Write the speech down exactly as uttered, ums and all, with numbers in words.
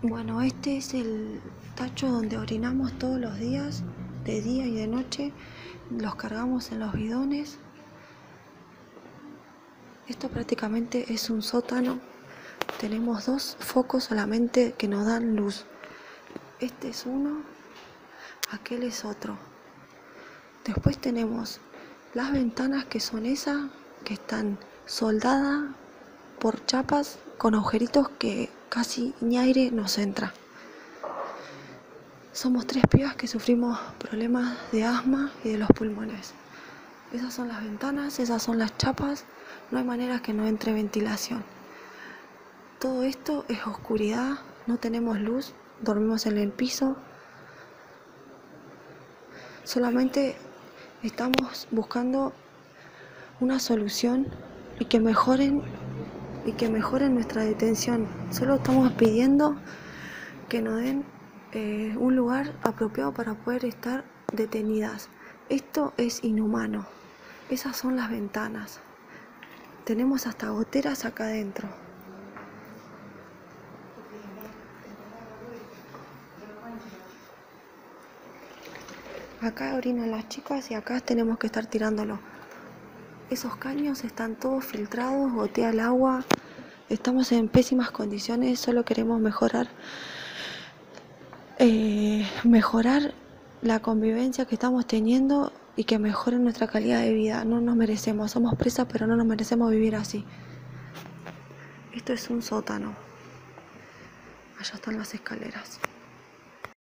Bueno, este es el tacho donde orinamos todos los días, de día y de noche. Los cargamos en los bidones. Esto prácticamente es un sótano. Tenemos dos focos solamente que nos dan luz. Este es uno, aquel es otro. Después tenemos las ventanas, que son esas, que están soldadas por chapas con agujeritos que casi ni aire nos entra. Somos tres pibas que sufrimos problemas de asma y de los pulmones. Esas son las ventanas, esas son las chapas, no hay manera que no entre ventilación. Todo esto es oscuridad, no tenemos luz, dormimos en el piso. Solamente estamos buscando una solución y que mejoren y que mejoren nuestra detención. Solo estamos pidiendo que nos den eh, un lugar apropiado para poder estar detenidas. Esto es inhumano. Esas son las ventanas. Tenemos hasta goteras acá adentro. Acá orinan las chicas y acá tenemos que estar tirándolo. Esos caños están todos filtrados, gotea el agua. Estamos en pésimas condiciones, solo queremos mejorar eh, mejorar la convivencia que estamos teniendo y que mejore nuestra calidad de vida. No nos merecemos, somos presas, pero no nos merecemos vivir así. Esto es un sótano. Allá están las escaleras.